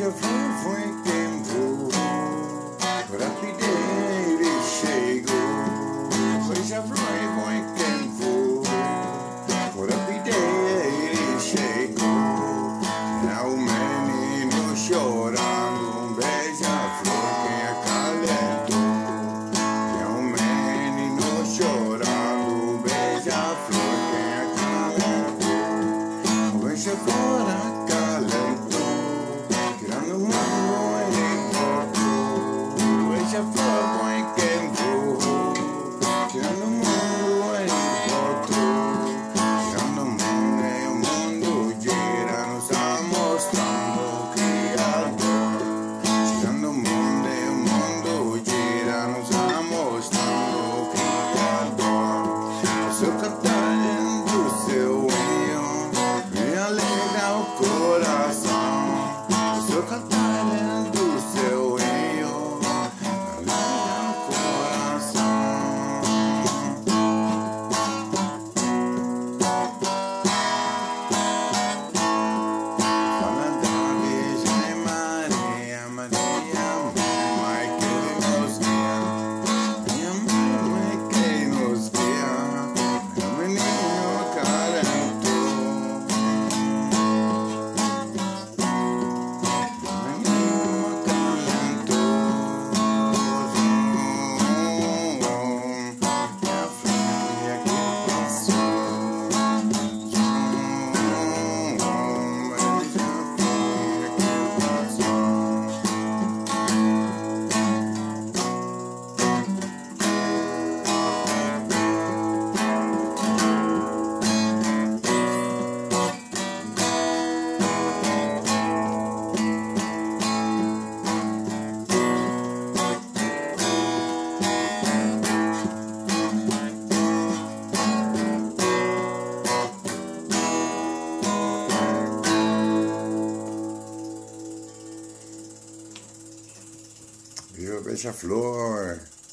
Beija-flor foi quem voou, rapidez ele chegou. Beija-flor foi quem voou, rapidez ele chegou. É o menino chorando, beija-flor quem acalentou. É o menino chorando, beija-flor quem acalentou. Beija-flor acalentou, tirando o mundo ele voltou. Beija-flor foi quem voou, tirando o mundo ele voltou. Tirando o mundo e o mundo gira, nos está mostrando o Criador. Tirando o mundo e o mundo gira, nos está mostrando o Criador. O seu cantar do seu hino me alegra o coração. O seu cantar do seu hino me alegra o coração. Fala da Virgem Maria, Maria, mãe que nos guia. Minha mãe que nos guia, meu menino acalentou. Menino acalentou. E a filha que passou. Beija a filha que passou. Viu? Beija-flor.